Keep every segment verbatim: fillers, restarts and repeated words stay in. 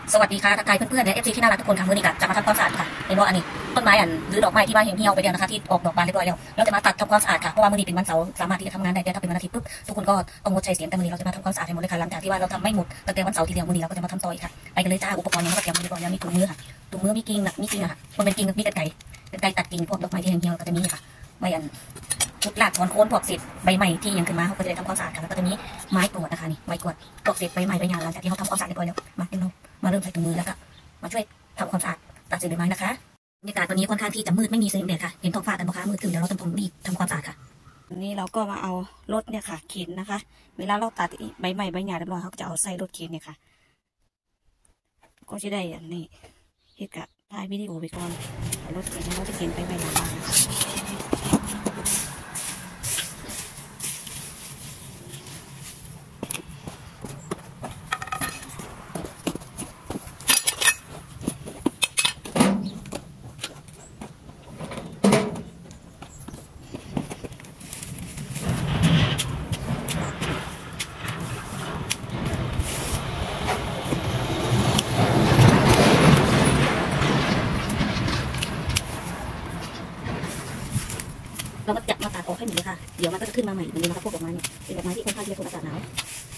สวัสดีค่ะทักทายเพื่อนๆและเอฟซีที่น่ารักทุกคนค่ะมือนี้ก็จะมาทำความสะอาดค่ะเห็นว่าอันนี้ต้นไม้อันหรือดอกไม้ที่ว่าเหี่ยวไปแล้วนะคะที่ออกดอกบานเรียบร้อยแล้วเราจะมาตัดทำความสะอาดค่ะเพราะว่ามือนี้เป็นวันเสาร์สามารถที่จะทำงานได้แต่ถ้าเป็นวันอาทิตย์ปุ๊บทุกคนก็ต้องงดใช้เสียงแต่มือนี้เราจะมาทำความสะอาดให้หมดเลยค่ะหลังจากที่ว่าเราทำไม่หมดตั้งแต่วันเสาร์ทีเดียวมือนี้เราก็จะมาทำต่ออีกค่ะไปกันเลยจ้าอุปกรณ์ยังไม่เตรียมเรียบร้อยแล้วมีถุงมือค่ะถุงมือมีกิ่งมีกิ่งค่ะมันเป็นกิ่งมีกรรไกรกรรไกรตัดกิ่งพวกดอกไม้ที่เหี่ยวก็จะมีค่ะใบอันจุดหลักถอนโคนพวกเศษใบใหม่ที่ยังขึ้นมาเขาก็จะได้ทำความสะอาดค่ะแล้วก็จะมีไม้กวาดนะคะนี่ไม้กวาดพวกเศษใบใหม่ใบหญ้าหลังจากที่เขาทำความสะอาดเรียบร้อยแล้วมาเดี๋ยวเรามาเริ่มใส่ถุงมือแล้วก็มาช่วยทำความสะอาดตัดเศษใบไม้นะคะบรรยากาศวันนี้ค่อนข้างที่จะมืดไม่มีแสงแดดค่ะเห็นท้องฟ้าแต่บ่คะมืดครึ้มเดี๋ยวเราต้องรีบทำความสะอาดค่ะวันนี้เราก็มาเอารถเนี่ยค่ะเข็นนะคะเวลาเราตัดใบใหม่ใบหญ้าเรียบร้อยเขาก็จะเอาใส่รถเข็นเนี่ยค่ะก็จะได้อันนี้เฮ็ดกะถ่ายวิดีโอไปก่อนรถเข็นเราจะเข็นไปใบหญ้าบ้างเราก็จะมาตัดออกให้หมดเลยค่ะเดี๋ยวมันก็จะขึ้นมาใหม่เหมือนเดิมนะคะพวกดอกไม้เนี่ยเป็นดอกไม้ที่ค่อนข้างที่จะทนอากาศหนาว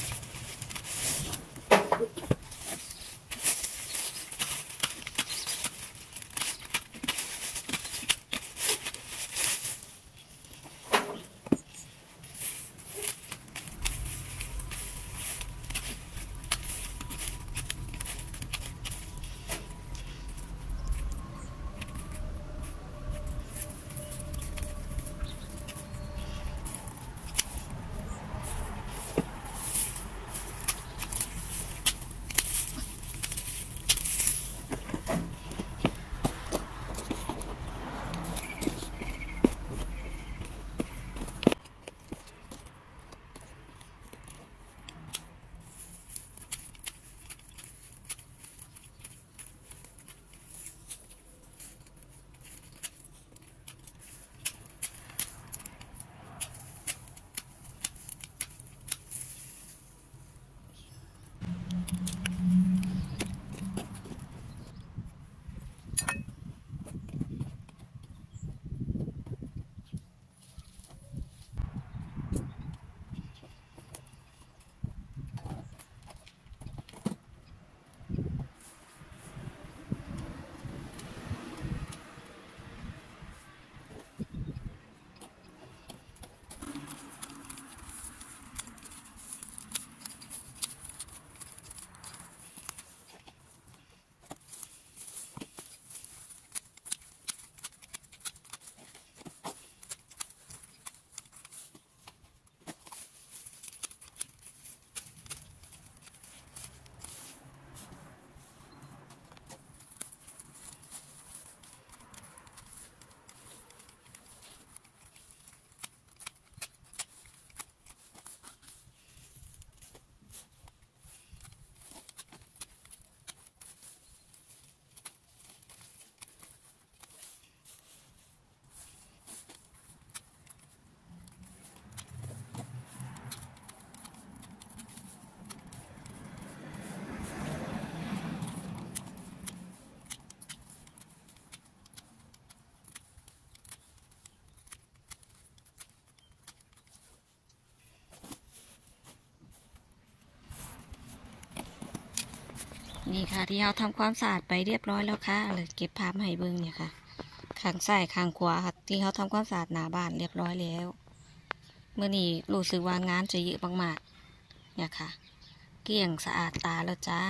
นี่ค่ะที่เราทำความสะอาดไปเรียบร้อยแล้วค่ะเลยเก็บภาพมาให้เบิ่งเนี่ยค่ะข้างซ้ายข้างขวาค่ะที่เขาทำความสะอาดหน้าบ้านเรียบร้อยแล้วเมื่อนี้รู้สึกว่างานจะเยอะมากๆเนี่ยค่ะเกลี้ยงสะอาดตาแล้วจ้า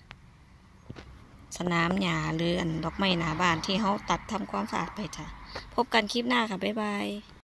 สนามหญ้าหรืออันดอกไม้หน้าบ้านที่เขาตัดทำความสะอาดไปจ้ะพบกันคลิปหน้าค่ะบ๊ายบาย